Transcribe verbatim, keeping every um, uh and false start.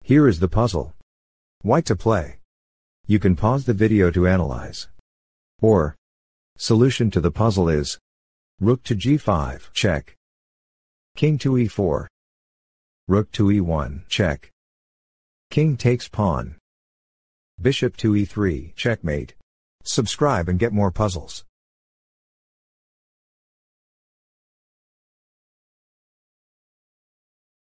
Here is the puzzle. White to play. You can pause the video to analyze. Or, solution to the puzzle is rook to g five, check. King to e four. Rook to e one, check. King takes pawn. Bishop to e three, checkmate. Subscribe and get more puzzles.